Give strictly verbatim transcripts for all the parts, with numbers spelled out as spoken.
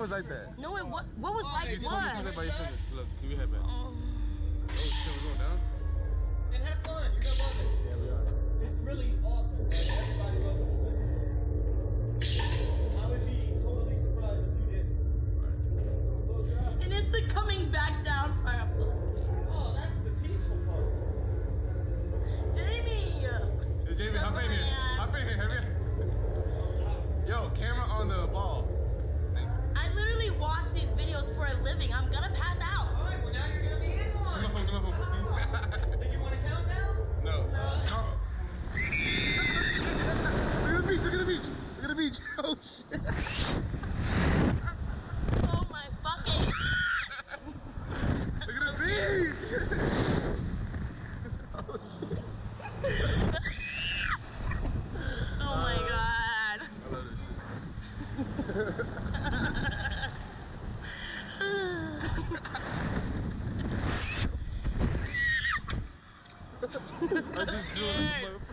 was like that. No, it what? What was like You what? told me something about your finger. Look, give me your head back. Oh. Oh shit, we're going down? And have fun, you're gonna love it. Yeah, we are. It's really awesome. Like, everybody loves this thing. I would be totally surprised if you didn't. And it's the coming back down part. Oh, that's the peaceful part. Jamie! Yo, Jamie, hop in here. Hop in here, hurry up. Yo, camera on the ball. I literally watch these videos for a living. I'm gonna pass out. Alright, well now you're gonna be in one. Come on, come on. Did you want to count now? No. No. Look at the beach, look at the beach. Look at the beach. Oh shit. Oh my fucking. Look at the beach. Oh shit. Oh my god. I love this shit. I just drew it.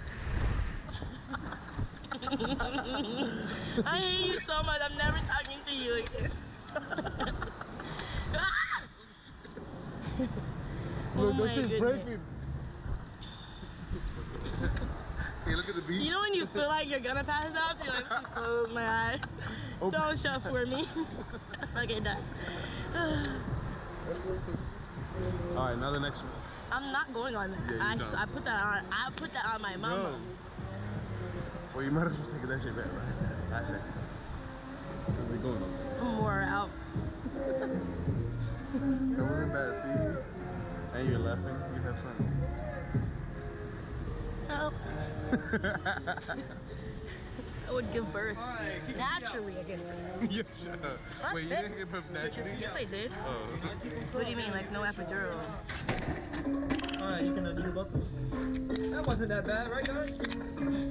I hate you so much. I'm never talking to you again. Oh Look, my that shit's goodness. breaking. Hey, look at the beach. You know when you feel like you're gonna pass out, so you're like, just close my eyes. Open. Don't shut for me. Okay, done. Alright, now the next one. I'm not going on that. Yeah, I, you're done. I put that on. I put that on my mama. No. Well, you might as well take that shit back, right? I say. Because we're going on. I'm more out. That wasn't bad, see? And you're laughing. You have fun. Help. I would give birth. Alright, kick Naturally, I give birth. Yeah, shut up. What? Wait, you didn't give birth naturally? Yes, I did. Oh. What do you mean, like no epidural? Alright, you can undo both. That wasn't that bad, right guys?